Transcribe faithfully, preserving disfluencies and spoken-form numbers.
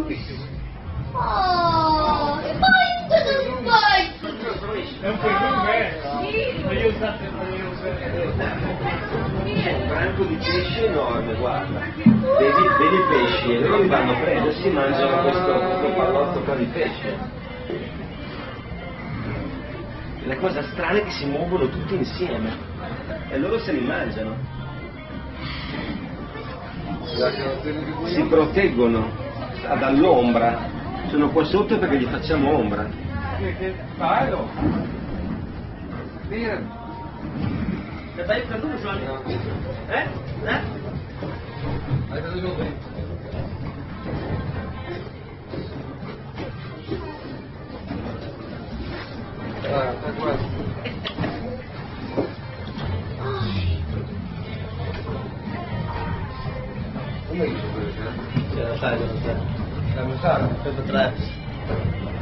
Oh, e poi non vai! È un po' lungo, eh? Ma io usate, io C'è un branco di pesci enorme, guarda. Vedi, vedi i pesci e loro li vanno a prendere, si mangiano questo, questo pallotto qua di pesce. La cosa strana è che si muovono tutti insieme e loro se li mangiano. Si proteggono dall'ombra. Sono qua sotto perché gli facciamo ombra. Che bello! Bene. Che stai per tu, Giovanni? Eh? Eh? Hai preso qui? Ah, sta qua. Come dice quello? Ce la sai, ce la sai. La musara? Questo tre.